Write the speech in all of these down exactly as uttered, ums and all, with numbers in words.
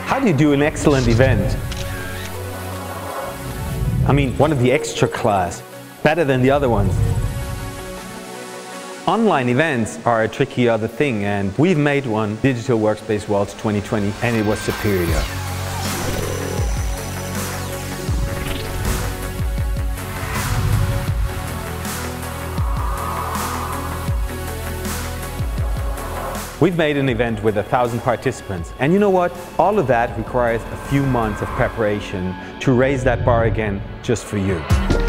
How do you do an excellent event? I mean, one of the extra class, better than the other ones. Online events are a tricky other thing, and we've made one, Digital Workspace World twenty twenty, and it was superior. We've made an event with a thousand participants, and you know what? All of that requires a few months of preparation to raise that bar again just for you.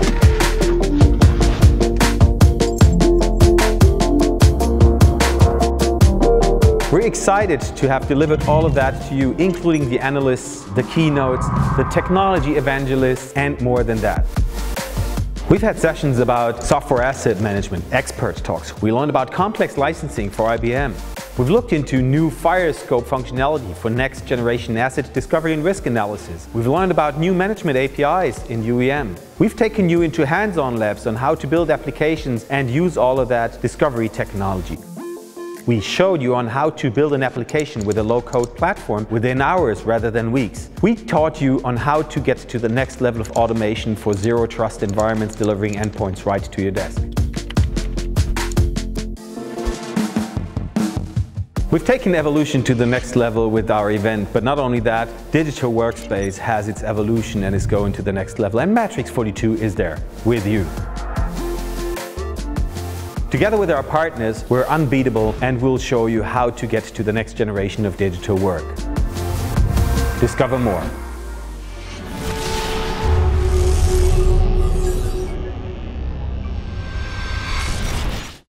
We're excited to have delivered all of that to you, including the analysts, the keynotes, the technology evangelists, and more than that. We've had sessions about software asset management, expert talks. We learned about complex licensing for I B M. We've looked into new fire scope functionality for next generation asset discovery and risk analysis. We've learned about new management A P Is in U E M. We've taken you into hands-on labs on how to build applications and use all of that discovery technology. We showed you on how to build an application with a low-code platform within hours rather than weeks. We taught you on how to get to the next level of automation for zero-trust environments delivering endpoints right to your desk. We've taken evolution to the next level with our event, but not only that, Digital Workspace has its evolution and is going to the next level, and Matrix forty-two is there with you. Together with our partners, we're unbeatable, and we'll show you how to get to the next generation of digital work. Discover more.